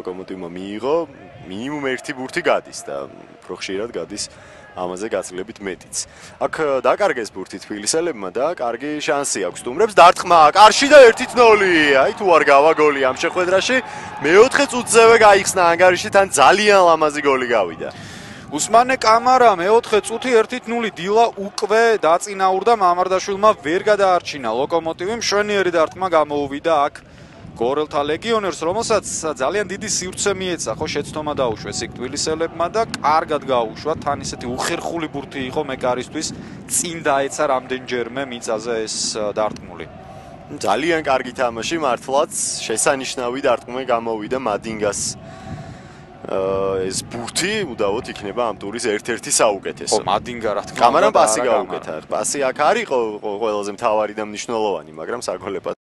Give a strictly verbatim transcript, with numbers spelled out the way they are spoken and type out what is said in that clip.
ლოკომოტივმა მიიღო, მინიმუმ ერთი ბურთი გადის და უფრო ხშირად გადის ამაზე გაცილებით მეტიც. აქ დაკარგეს ბურთი თბილისელებმა და კარგი შანსი აქვს სტუმრებს. დარტყმა კარში და ერთი ნული. აი თუ არ გავა გოლი ამ შეხვედრაში, მეოთხე წუთზევე გაიხსნა ანგარიში, თან ძალიან ლამაზი გოლი გავიდა. უსმანე კამარა მეოთხე წუთი ერთი ნული დილა უკვე დაწინაურდა მამარდაშვილმა ვერ გადაარჩინა ლოკომოტივი მშვენიერი დარტყმა გამოუვიდა აქ გორელთა ლეგიონერს რომელსაც ძალიან დიდი სივრცე მიეცა ხო შეცდომა დაუშვეს იქ თბილისელებმა და კარგად გაუშვა თან ისეთი უხერხული ბურთი იყო მეკარისთვის წინ დაეცა რამდენჯერმე მიწაზე ეს დარტყმული ძალიან კარგი თამაში მართლაც შესანიშნავი დარტყმა გამოვიდა მადინგას ეს ბურთი უდავოდ იქნება ამ ტურის ერთ-ერთი საუკეთესო. ხო, მადინგა რა თქმა უნდა. კამარამ პასი გაუკეთა. პასი აქ არ იყო ყველაზე მთავარი და მნიშვნელოვანი, მაგრამ საგოლებად